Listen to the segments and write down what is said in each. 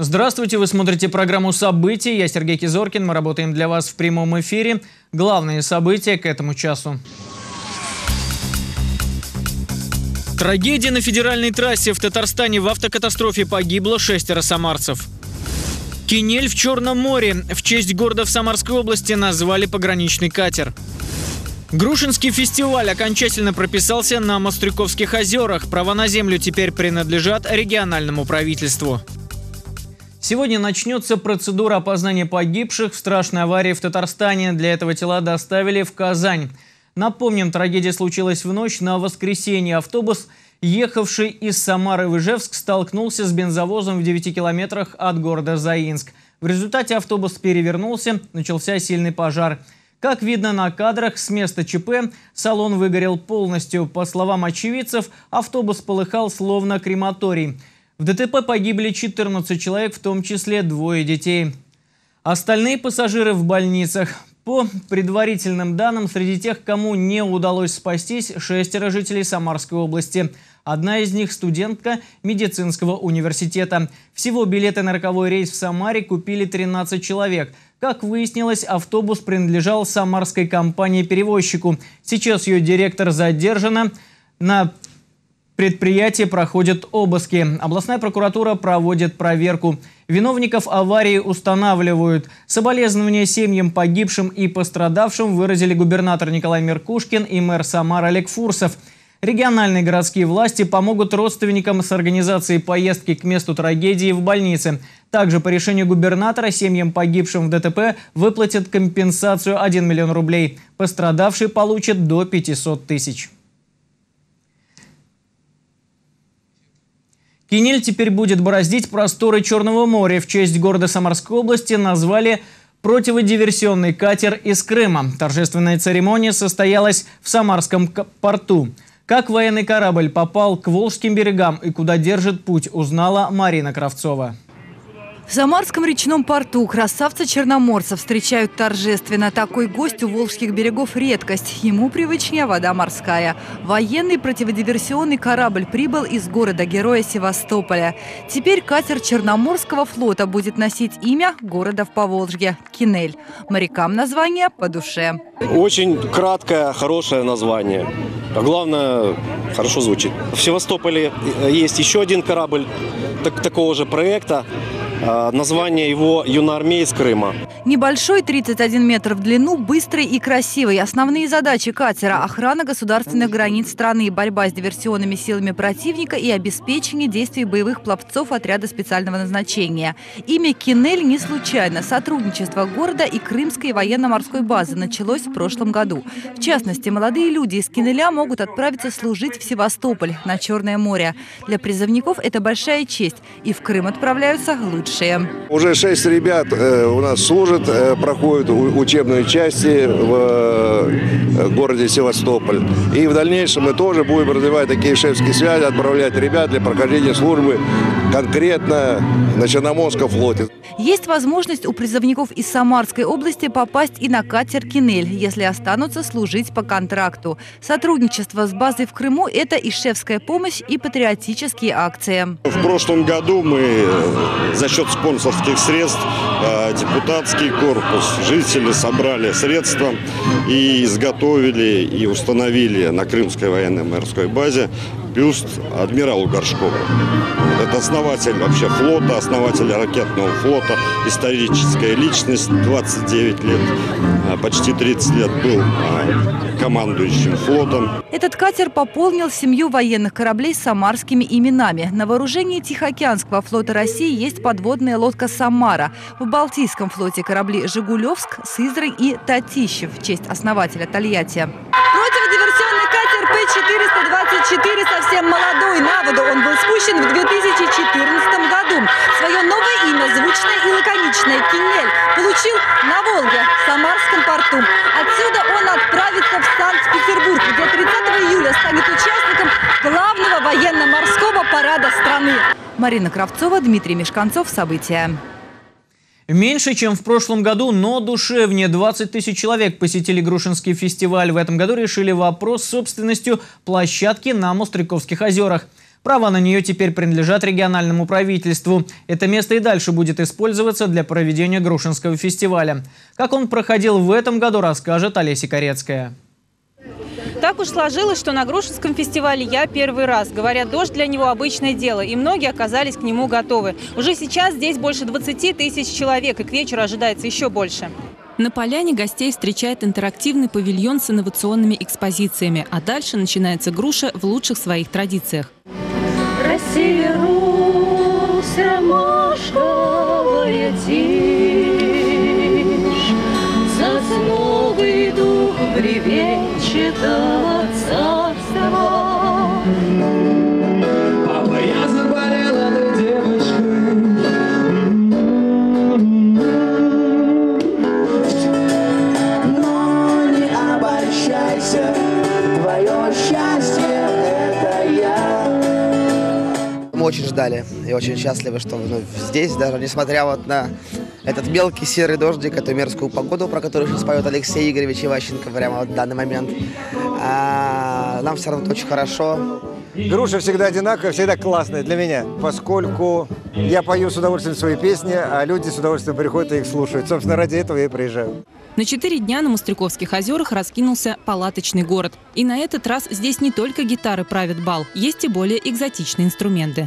Здравствуйте, вы смотрите программу «События». Я Сергей Кизоркин. Мы работаем для вас в прямом эфире. Главные события к этому часу. Трагедия на федеральной трассе в Татарстане. В автокатастрофе погибло 6 самарцев. Кинель в Черном море. В честь города в Самарской области назвали пограничный катер. Грушинский фестиваль окончательно прописался на Мострюковских озерах. Права на землю теперь принадлежат региональному правительству. Сегодня начнется процедура опознания погибших в страшной аварии в Татарстане. Для этого тела доставили в Казань. Напомним, трагедия случилась в ночь на воскресенье. Автобус, ехавший из Самары в Ижевск, столкнулся с бензовозом в 9 километрах от города Заинск. В результате автобус перевернулся, начался сильный пожар. Как видно на кадрах, с места ЧП салон выгорел полностью. По словам очевидцев, автобус полыхал словно крематорий. В ДТП погибли 14 человек, в том числе 2 детей. Остальные пассажиры в больницах. По предварительным данным, среди тех, кому не удалось спастись, 6 жителей Самарской области. Одна из них – студентка медицинского университета. Всего билеты на роковой рейс в Самаре купили 13 человек. Как выяснилось, автобус принадлежал самарской компании-перевозчику. Сейчас ее директор задержана. На предприятии проходят обыски. Областная прокуратура проводит проверку. Виновников аварии устанавливают. Соболезнования семьям погибшим и пострадавшим выразили губернатор Николай Меркушкин и мэр Самары Олег Фурсов. Региональные городские власти помогут родственникам с организацией поездки к месту трагедии в больнице. Также по решению губернатора семьям погибшим в ДТП выплатят компенсацию 1 миллион рублей. Пострадавшие получат до 500 тысяч. Кинель теперь будет бороздить просторы Черного моря. В честь города Самарской области назвали противодиверсионный катер из Крыма. Торжественная церемония состоялась в Самарском порту. Как военный корабль попал к Волжским берегам и куда держит путь, узнала Марина Кравцова. В Самарском речном порту красавца-черноморца встречают торжественно. Такой гость у Волжских берегов – редкость. Ему привычнее вода морская. Военный противодиверсионный корабль прибыл из города-героя Севастополя. Теперь катер Черноморского флота будет носить имя города в Поволжье – Кинель. Морякам название по душе. Очень краткое, хорошее название. А главное, хорошо звучит. В Севастополе есть еще один корабль такого же проекта. Название его «Юноармей из Крыма». Небольшой, 31 метр в длину, быстрый и красивый. Основные задачи катера – охрана государственных границ страны, борьба с диверсионными силами противника и обеспечение действий боевых пловцов отряда специального назначения. Имя Кинель не случайно. Сотрудничество города и Крымской военно-морской базы началось в прошлом году. В частности, молодые люди из Кинеля могут отправиться служить в Севастополь, на Черное море. Для призывников это большая честь. И в Крым отправляются лучшие. Уже 6 ребят у нас служат, проходят учебные части в городе Севастополь. И в дальнейшем мы тоже будем развивать такие шефские связи, отправлять ребят для прохождения службы конкретно на Черноморском флоте. Есть возможность у призывников из Самарской области попасть и на катер «Кинель», если останутся служить по контракту. Сотрудничество с базой в Крыму – это и шефская помощь, и патриотические акции. В прошлом году мы за счет спонсорских средств, депутатский корпус, жители собрали средства и изготовили и установили на Крымской военно-морской базе бюст адмиралу Горшкову. Это основатель вообще флота, основатель ракетного флота, историческая личность, 29 лет, почти 30 лет был командующим флотом. Этот катер пополнил семью военных кораблей с самарскими именами. На вооружении Тихоокеанского флота России есть подводная лодка «Самара». В Балтийском флоте корабли «Жигулевск», «Сызрань» и «Татищев» в честь основателя Тольятти. Противодиверсионный катер П-424 совсем молодой. На воду он был спущен в 2014 году. Свое новое имя, звучное и лаконичное «Кинель», получил на Волге, в Самарском порту. Отсюда он отправится в Санкт-Петербург, где 30 июля станет участником главного военно-морского парада страны. Марина Кравцова, Дмитрий Мешканцов. События. Меньше, чем в прошлом году, но душевнее. 20 тысяч человек посетили Грушинский фестиваль. В этом году решили вопрос с собственностью площадки на Мострюковских озерах. Права на нее теперь принадлежат региональному правительству. Это место и дальше будет использоваться для проведения Грушинского фестиваля. Как он проходил в этом году, расскажет Олеся Корецкая. Так уж сложилось, что на Грушинском фестивале я первый раз. Говорят, дождь для него обычное дело, и многие оказались к нему готовы. Уже сейчас здесь больше 20 тысяч человек, и к вечеру ожидается еще больше. На поляне гостей встречает интерактивный павильон с инновационными экспозициями. А дальше начинается груша в лучших своих традициях. Россия, Русь, ромашковая тишь, сосновый дух бревенчатого царства. Папа, я заболел этой девочкой. Но не обольщайся, твое счастье это я. Мы очень ждали и очень счастливы, что здесь, даже несмотря вот на этот мелкий серый дождик, эту мерзкую погоду, про которую сейчас поет Алексей Игоревич Иващенко прямо вот в данный момент, нам все равно очень хорошо. Груша всегда одинаковая, всегда классная для меня, поскольку я пою с удовольствием свои песни, а люди с удовольствием приходят и их слушают. Собственно, ради этого я и приезжаю. На 4 дня на Мостряковских озерах раскинулся палаточный город. И на этот раз здесь не только гитары правят бал, есть и более экзотичные инструменты.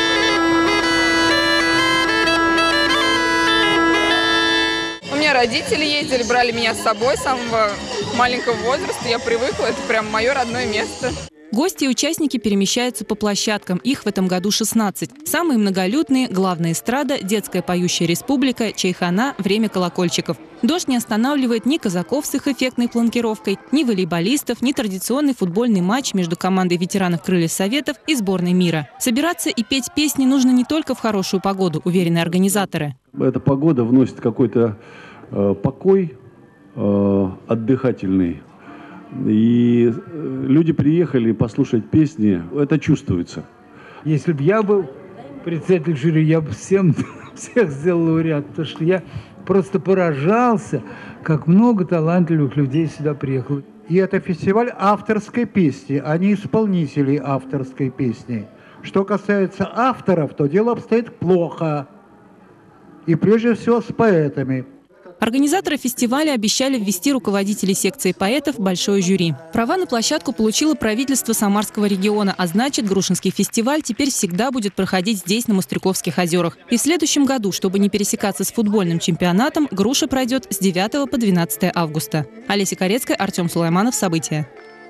У меня родители ездили, брали меня с собой с самого маленького возраста. Я привыкла, это прям мое родное место. Гости и участники перемещаются по площадкам. Их в этом году 16. Самые многолюдные – главная эстрада, детская поющая республика, чайхана, время колокольчиков. Дождь не останавливает ни казаков с их эффектной планкировкой, ни волейболистов, ни традиционный футбольный матч между командой ветеранов Крыльев Советов и сборной мира. Собираться и петь песни нужно не только в хорошую погоду, уверены организаторы. Эта погода вносит какой-то покой отдыхательный. И люди приехали послушать песни, это чувствуется. Если бы я был председатель жюри, я бы всех сделал лауреат, потому что я просто поражался, как много талантливых людей сюда приехало. И это фестиваль авторской песни, а не исполнителей авторской песни. Что касается авторов, то дело обстоит плохо. И прежде всего с поэтами. Организаторы фестиваля обещали ввести руководителей секции поэтов в большое жюри. Права на площадку получило правительство Самарского региона, а значит, Грушинский фестиваль теперь всегда будет проходить здесь, на Мостряковских озерах. И в следующем году, чтобы не пересекаться с футбольным чемпионатом, груша пройдет с 9 по 12 августа. Олеся Корецкая, Артем Сулайманов. События.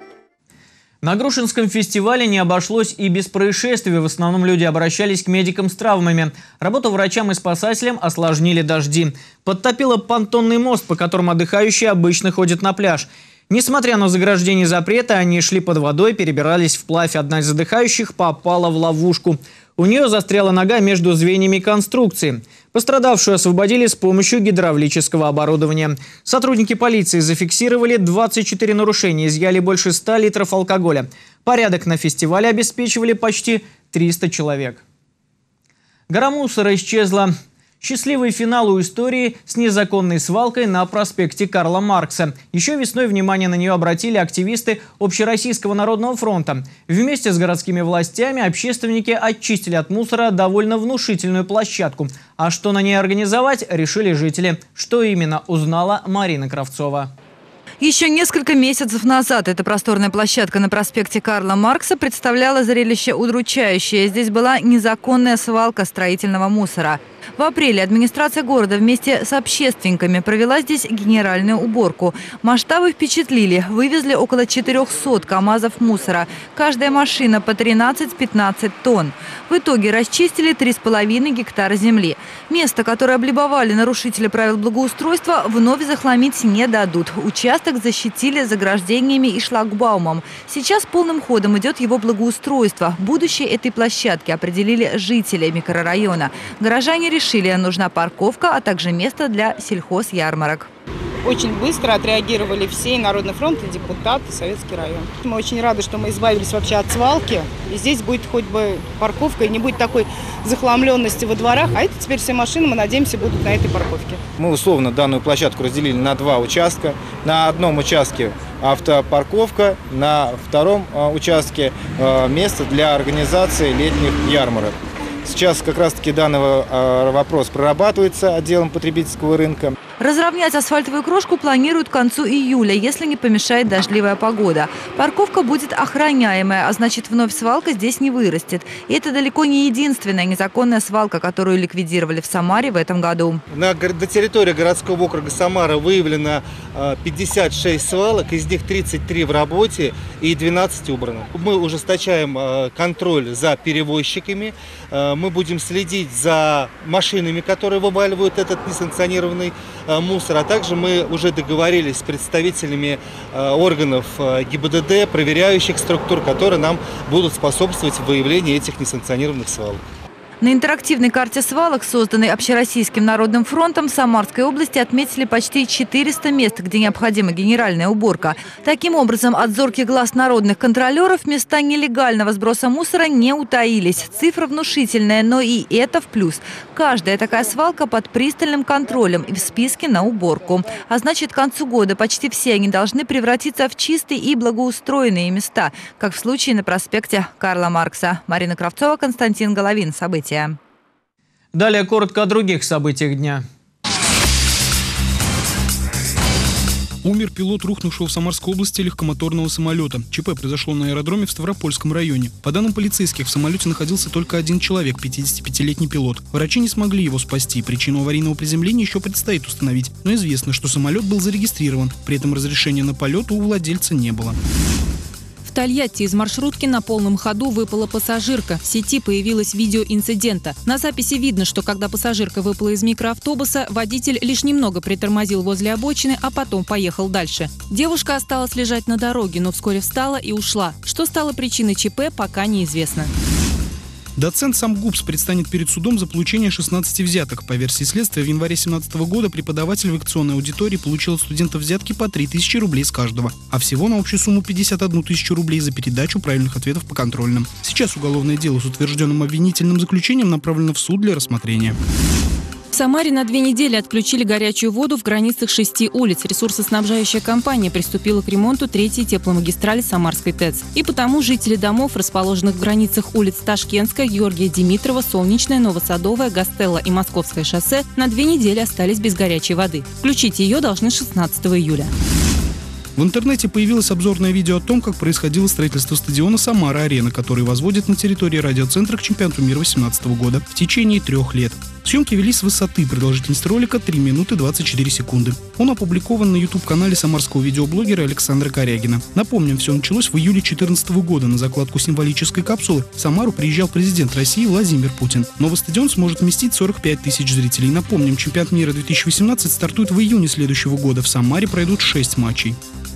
На Грушинском фестивале не обошлось и без происшествий. В основном люди обращались к медикам с травмами. Работу врачам и спасателям осложнили дожди. Подтопило понтонный мост, по которому отдыхающие обычно ходят на пляж. Несмотря на заграждение запрета, они шли под водой, перебирались вплавь. Одна из отдыхающих попала в ловушку. У нее застряла нога между звеньями конструкции. Пострадавшую освободили с помощью гидравлического оборудования. Сотрудники полиции зафиксировали 24 нарушения, изъяли больше 100 литров алкоголя. Порядок на фестивале обеспечивали почти 300 человек. Гора мусора исчезла. Счастливый финал у истории с незаконной свалкой на проспекте Карла Маркса. Еще весной внимание на нее обратили активисты Общероссийского народного фронта. Вместе с городскими властями общественники очистили от мусора довольно внушительную площадку. А что на ней организовать, решили жители. Что именно, узнала Марина Кравцова. Еще несколько месяцев назад эта просторная площадка на проспекте Карла Маркса представляла зрелище удручающее. Здесь была незаконная свалка строительного мусора. В апреле администрация города вместе с общественниками провела здесь генеральную уборку. Масштабы впечатлили. Вывезли около 400 КАМАЗов мусора. Каждая машина по 13-15 тонн. В итоге расчистили 3,5 гектара земли. Место, которое облюбовали нарушители правил благоустройства, вновь захламить не дадут. Участок защитили заграждениями и шлагбаумом. Сейчас полным ходом идет его благоустройство. Будущее этой площадки определили жители микрорайона. Горожане решили, нужна парковка, а также место для сельхозярмарок. Очень быстро отреагировали все, и Народный фронт, и депутаты, и Советский район. Мы очень рады, что мы избавились вообще от свалки. И здесь будет хоть бы парковка, и не будет такой захламленности во дворах. А это теперь все машины, мы надеемся, будут на этой парковке. Мы условно данную площадку разделили на 2 участка. На одном участке автопарковка, на втором участке место для организации летних ярмарок. Сейчас как раз-таки данный вопрос прорабатывается отделом потребительского рынка. Разровнять асфальтовую крошку планируют к концу июля, если не помешает дождливая погода. Парковка будет охраняемая, а значит, вновь свалка здесь не вырастет. И это далеко не единственная незаконная свалка, которую ликвидировали в Самаре в этом году. На территории городского округа Самара выявлено 56 свалок, из них 33 в работе и 12 убрано. Мы ужесточаем контроль за перевозчиками, мы будем следить за машинами, которые вываливают этот несанкционированный мусор, а также мы уже договорились с представителями органов ГИБДД, проверяющих структур, которые нам будут способствовать в выявлении этих несанкционированных свалок. На интерактивной карте свалок, созданной Общероссийским народным фронтом, в Самарской области отметили почти 400 мест, где необходима генеральная уборка. Таким образом, от зорких глаз народных контролеров места нелегального сброса мусора не утаились. Цифра внушительная, но и это в плюс. Каждая такая свалка под пристальным контролем и в списке на уборку. А значит, к концу года почти все они должны превратиться в чистые и благоустроенные места, как в случае на проспекте Карла Маркса. Марина Кравцова, Константин Головин. События. Далее коротко о других событиях дня. Умер пилот рухнувшего в Самарской области легкомоторного самолета. ЧП произошло на аэродроме в Ставропольском районе. По данным полицейских, в самолете находился только один человек, 55-летний пилот. Врачи не смогли его спасти. Причину аварийного приземления еще предстоит установить. Но известно, что самолет был зарегистрирован. При этом разрешения на полет у владельца не было. В Тольятти из маршрутки на полном ходу выпала пассажирка. В сети появилось видео инцидента. На записи видно, что когда пассажирка выпала из микроавтобуса, водитель лишь немного притормозил возле обочины, а потом поехал дальше. Девушка осталась лежать на дороге, но вскоре встала и ушла. Что стало причиной ЧП, пока неизвестно. Доцент СамГУПС предстанет перед судом за получение 16 взяток. По версии следствия, в январе 2017 года преподаватель в лекционной аудитории получил от студентов взятки по 3000 рублей с каждого, а всего на общую сумму 51 тысячу рублей за передачу правильных ответов по контрольным. Сейчас уголовное дело с утвержденным обвинительным заключением направлено в суд для рассмотрения. В Самаре на 2 недели отключили горячую воду в границах 6 улиц. Ресурсоснабжающая компания приступила к ремонту 3-й тепломагистрали Самарской ТЭЦ. И потому жители домов, расположенных в границах улиц Ташкентская, Георгия Димитрова, Солнечная, Новосадовая, Гастелло и Московское шоссе на 2 недели остались без горячей воды. Включить ее должны 16 июля. В интернете появилось обзорное видео о том, как происходило строительство стадиона «Самара-Арена», который возводят на территории радиоцентра к чемпионату мира 2018 года в течение 3 лет. Съемки велись с высоты, продолжительность ролика 3 минуты 24 секунды. Он опубликован на YouTube-канале самарского видеоблогера Александра Корягина. Напомним, все началось в июле 2014 года. На закладку символической капсулы в Самару приезжал президент России Владимир Путин. Новый стадион сможет вместить 45 тысяч зрителей. Напомним, чемпионат мира 2018 стартует в июне следующего года. В Самаре пройдут 6 матчей.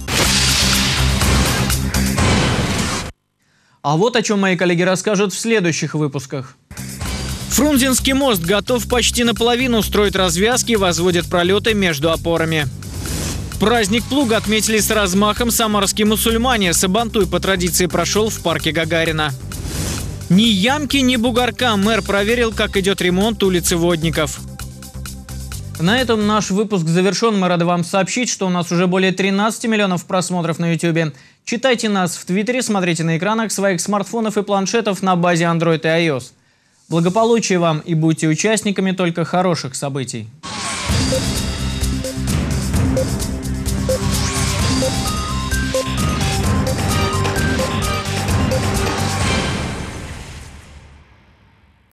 А вот о чем мои коллеги расскажут в следующих выпусках. Фрунзенский мост готов почти наполовину, строят развязки и возводят пролеты между опорами. Праздник плуга отметили с размахом самарские мусульмане. Сабантуй по традиции прошел в парке Гагарина. Ни ямки, ни бугорка. Мэр проверил, как идет ремонт улицы Водников. На этом наш выпуск завершен. Мы рады вам сообщить, что у нас уже более 13 миллионов просмотров на YouTube. Читайте нас в Твиттере, смотрите на экранах своих смартфонов и планшетов на базе Android и iOS. Благополучия вам и будьте участниками только хороших событий.